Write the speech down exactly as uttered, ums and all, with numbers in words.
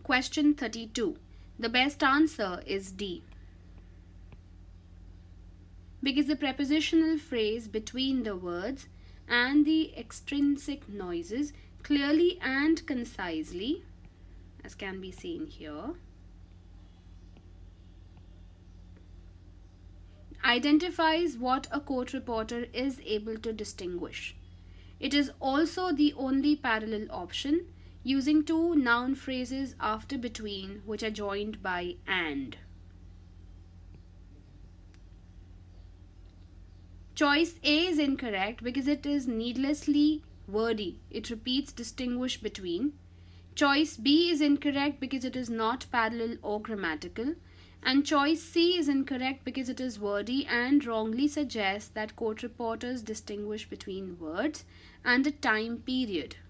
Question thirty-two. The best answer is D, because the prepositional phrase between the words and the extrinsic noises clearly and concisely, as can be seen here, identifies what a court reporter is able to distinguish. It is also the only parallel option using two noun phrases after between which are joined by and. Choice A is incorrect because it is needlessly wordy. It repeats distinguish between. Choice B is incorrect because it is not parallel or grammatical. And choice C is incorrect because it is wordy and wrongly suggests that court reporters distinguish between words and a time period.